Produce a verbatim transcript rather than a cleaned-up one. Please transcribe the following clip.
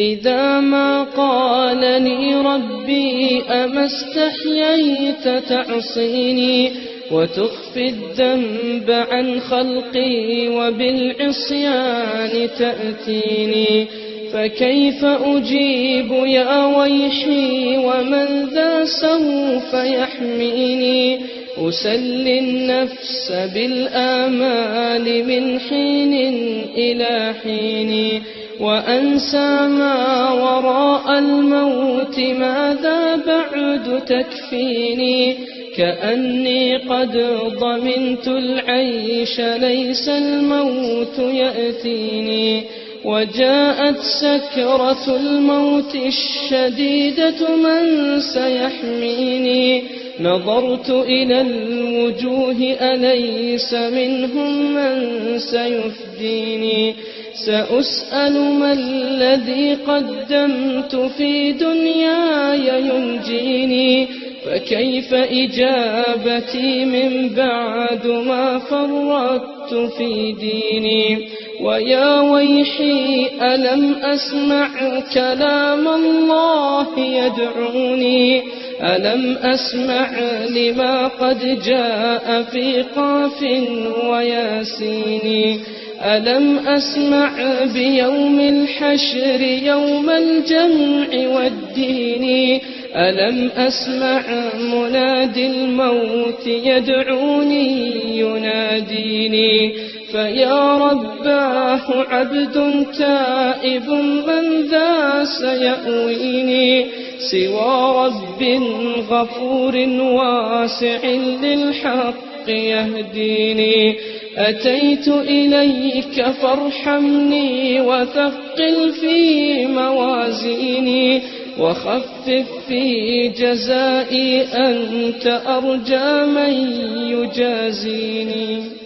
إذا ما قال لي ربي أما استحييت تعصيني وتخفي الذنب عن خلقي وبالعصيان تأتيني، فكيف أجيب يا ويحي ومن ذا سوف يحميني؟ أسلي النفس بالآمال من حين إلى حين، وأنسى ما وراء الموت ماذا بعد تكفيني؟ كأني قد ضمنت العيش ليس الموت يأتيني، وجاءت سكرة الموت الشديدة من سيحميني؟ نظرت إلى الوجوه أليس منهم من سيفديني؟ سأسأل ما الذي قدمت في دنياي ينجيني، فكيف إجابتي من بعد ما فرطت في ديني؟ ويا ويحي ألم أسمع كلام الله يدعوني؟ ألم أسمع لما قد جاء في قاف وياسين؟ ألم أسمع بيوم الحشر يوم الجمع والدين؟ ألم أسمع منادي الموت يدعوني يناديني؟ فيا رباه عبد تائب من ذا سيأويني؟ سوى رب غفور واسع للحق يهديني. أتيت إليك فارحمني وثقل في موازيني، وخفف في جزائي أنت أرجى من يجازيني.